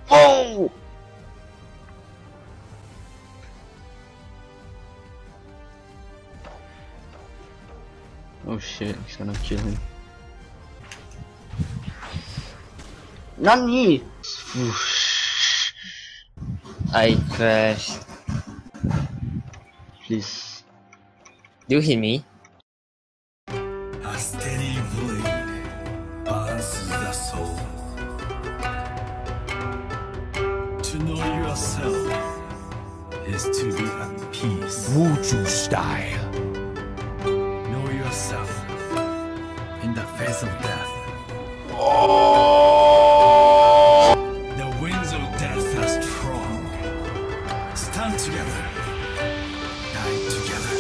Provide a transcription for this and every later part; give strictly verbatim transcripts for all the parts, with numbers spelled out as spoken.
Oh! Oh shit, he's gonna kill him. Nani! I crashed. Please. Do you hit me? A steady blade balances the soul. To know yourself is to be at peace. Wuju style. Know yourself in the face of death. The winds of death are strong. Stand together. Die together.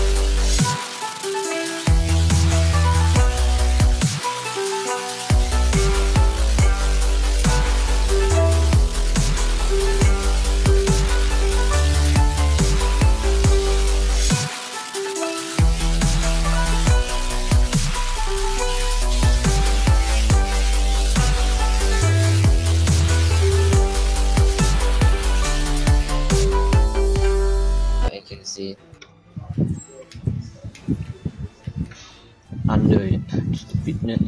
I can see it. Under it. Stupid net.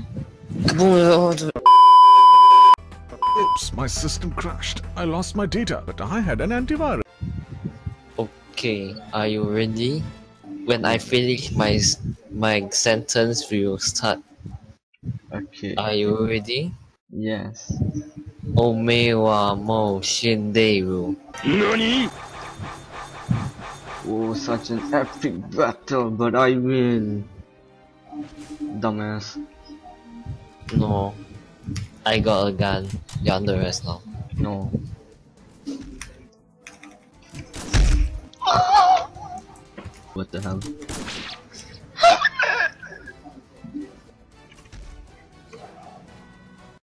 Oops, my system crashed. I lost my data, but I had an antivirus. Okay, are you ready? When I finish my my sentence, we will start. Okay. Are you ready? Yes. Omewa mo shinderu. Nani? Oh, such an epic battle, but I win. Dumbass. No, I got a gun. You're under arrest now. No. What the hell?